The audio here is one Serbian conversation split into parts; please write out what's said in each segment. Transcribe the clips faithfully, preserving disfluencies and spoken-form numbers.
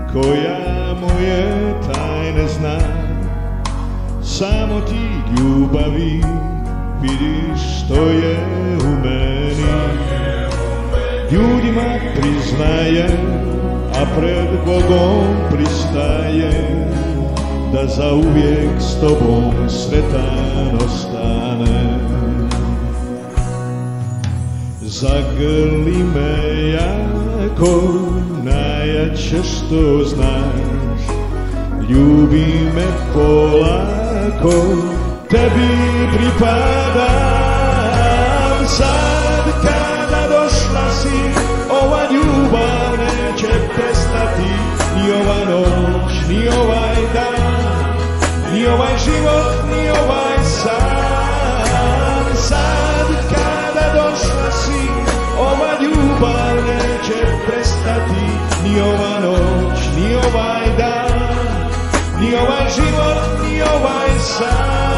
koja moje tajne zna. Samo ti ljubavi vidiš što je u meni. Ljudima priznaje, a pred Bogom pristaje, da zauvijek s tobom sretan ostane. Zagrli me jako, najjače što znaš, ljubi me polako, tebi pripadam. Sad kada došla si, ova ljubav neće prestati, ni ova noć, ni ovaj dan, ni ovaj život, ni ovaj san. Sad kada došla si, ova ljubav neće prestati, ni ova noć, ni ovaj dan, ni ovaj život, ni ovaj san.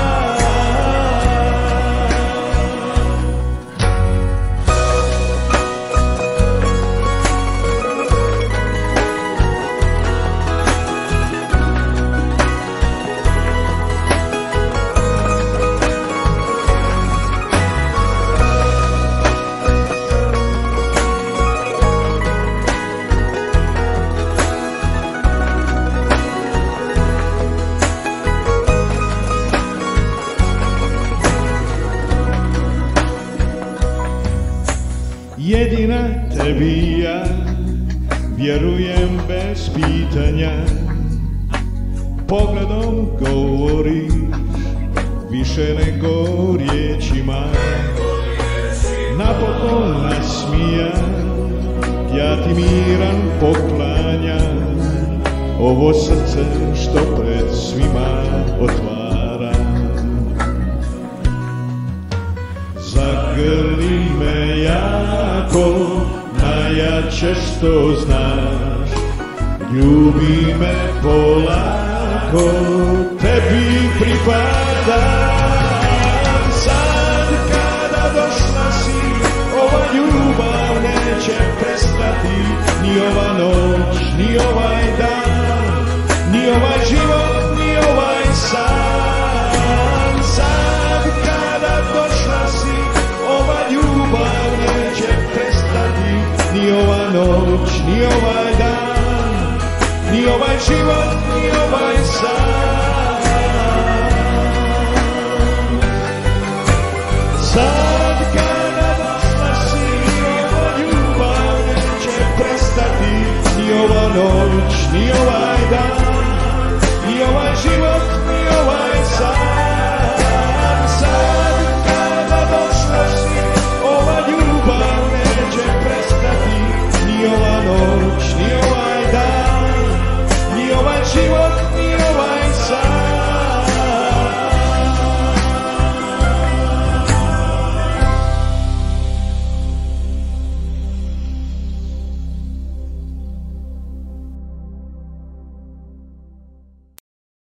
Jedina tebi ja vjerujem bez pitanja, pogledom govoriš više nego riječima. Napokon nasmijan, ja ti miran poklanjam, ovo srce što pred svima otvaram. Zagrli me jako, najjače što znaš, ljubi me polako, tebi pripadam. Sad kada došla si, ova ljubav neće prestati, ni ova noć, ni ovaj dan, ni ovaj život, ni ovaj san. Sad kada došla si, ova ljubav neće prestati, ni ova noć, ni ovaj dan, ni ovaj život, ni ovaj san. Sad kada došla si, ova ljubav neće prestati, ni ova noć, ni ovaj dan,